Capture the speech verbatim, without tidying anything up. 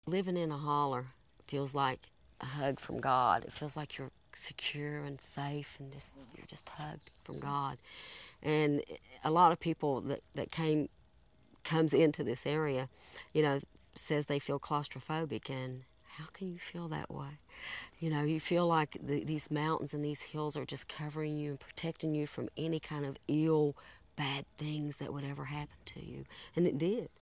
living in a holler feels like a hug from God. It feels like you're secure and safe, and just you're just hugged from God. And a lot of people that, that came comes into this area, you know, says they feel claustrophobic, and how can you feel that way? You know, you feel like the, these mountains and these hills are just covering you and protecting you from any kind of ill, bad things that would ever happen to you. And it did.